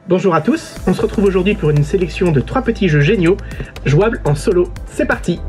Bonjour à tous, on se retrouve aujourd'hui pour une sélection de 3 petits jeux géniaux, jouables en solo. C'est parti!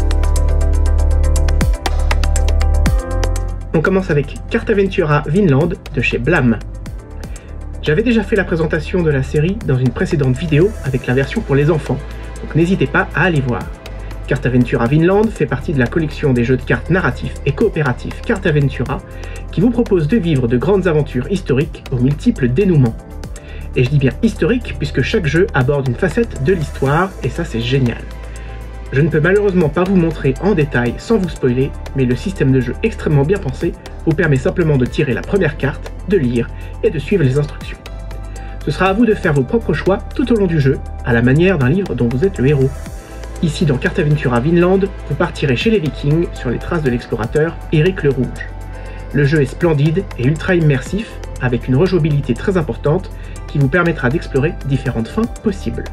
On commence avec Cartaventura Vinland de chez Blam. J'avais déjà fait la présentation de la série dans une précédente vidéo avec la version pour les enfants, donc n'hésitez pas à aller voir. Cartaventura Vinland fait partie de la collection des jeux de cartes narratifs et coopératifs Cartaventura qui vous propose de vivre de grandes aventures historiques aux multiples dénouements. Et je dis bien historique puisque chaque jeu aborde une facette de l'histoire et ça c'est génial. Je ne peux malheureusement pas vous montrer en détail sans vous spoiler, mais le système de jeu extrêmement bien pensé vous permet simplement de tirer la première carte, de lire et de suivre les instructions. Ce sera à vous de faire vos propres choix tout au long du jeu, à la manière d'un livre dont vous êtes le héros. Ici dans Cartaventura Vinland, vous partirez chez les Vikings sur les traces de l'explorateur Éric le Rouge. Le jeu est splendide et ultra immersif, avec une rejouabilité très importante qui vous permettra d'explorer différentes fins possibles.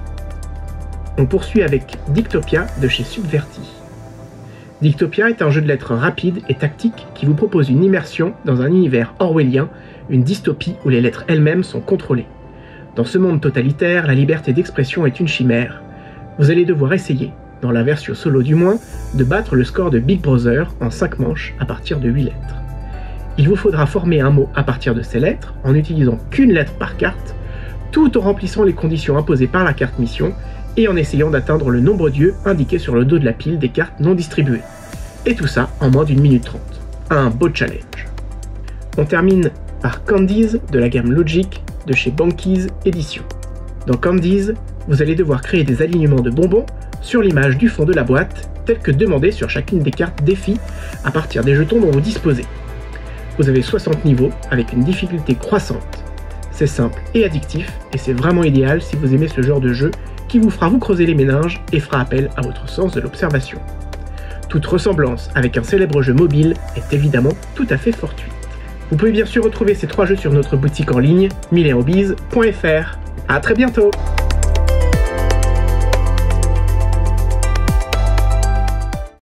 On poursuit avec Dictopia de chez Subverti. Dictopia est un jeu de lettres rapide et tactique qui vous propose une immersion dans un univers orwellien, une dystopie où les lettres elles-mêmes sont contrôlées. Dans ce monde totalitaire, la liberté d'expression est une chimère. Vous allez devoir essayer, dans la version solo du moins, de battre le score de Big Brother en 5 manches à partir de 8 lettres. Il vous faudra former un mot à partir de ces lettres en n'utilisant qu'une lettre par carte, tout en remplissant les conditions imposées par la carte mission et en essayant d'atteindre le nombre d'yeux indiqué sur le dos de la pile des cartes non distribuées. Et tout ça en moins d'1 minute 30. Un beau challenge. On termine par Candies de la gamme Logic de chez Bankies Éditions. Dans Candies, vous allez devoir créer des alignements de bonbons sur l'image du fond de la boîte, tels que demandé sur chacune des cartes défis à partir des jetons dont vous disposez. Vous avez 60 niveaux avec une difficulté croissante. C'est simple et addictif et c'est vraiment idéal si vous aimez ce genre de jeu qui vous fera vous creuser les méninges et fera appel à votre sens de l'observation. Toute ressemblance avec un célèbre jeu mobile est évidemment tout à fait fortuite. Vous pouvez bien sûr retrouver ces 3 jeux sur notre boutique en ligne, 1001hobbies.fr. À très bientôt!